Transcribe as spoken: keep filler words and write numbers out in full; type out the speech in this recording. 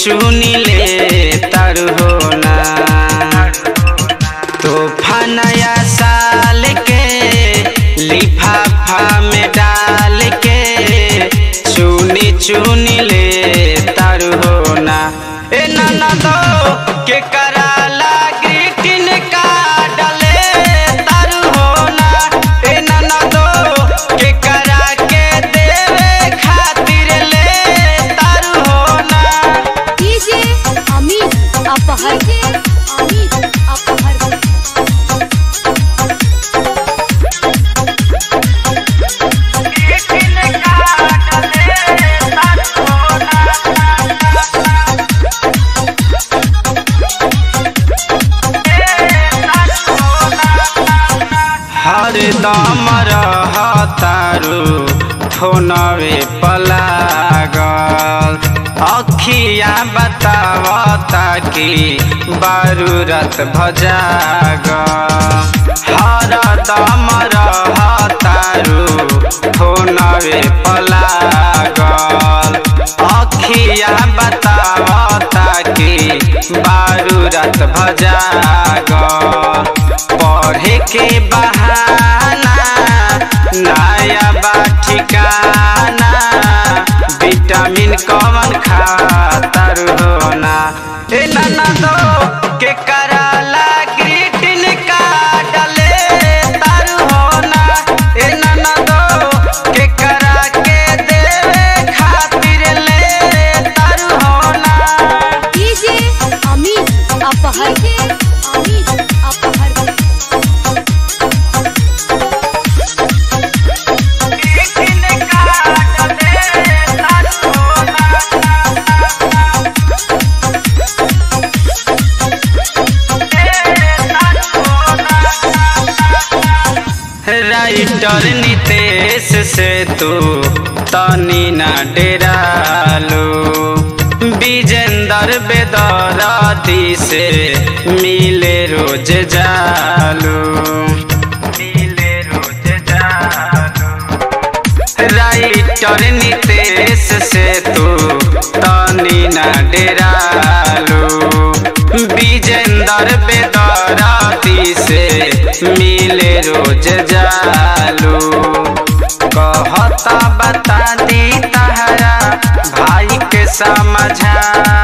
चुनी ले तारू हो ना। तोहफा नया साल के लिफाफा में डाल के चुनी चुनी ले तारू हो ना। ए ननदो के कराला ग्रीटिंग कार्ड ले तारू हो ना। ए ननदो के करा के देवे खातिर ले तारू हो ना। डीजे अमित अपहर अमित अपहर हरदम रहतारू फोनवे पलागल अखिया बतावता कि बारूरत भजागल। हरदम रहतारू फोनवे पलागल अखिया बतावता कि बारूरत भजागल। पढ़े के बहाना नया बा ठिकाना विटामिन कौन खातर हो ना। ए ननदो के कराला ग्रीटिंग कार्ड ले तारू हो ना। ए ननदो के करा के देवे खातिर ले तारू हो ना। डीजे अमित अपहर अमित अपहर राइटर नितेश से तू तनी ना डेरालो। विजेंदर बेदराती से मिले रोज जालो मिले रोज जालो। राइटर नितेश से तू तनी ना डेरालो। विजेंदर बेदराती से मिले रोज जालो। कहता बता दी तहरा भाई के समझा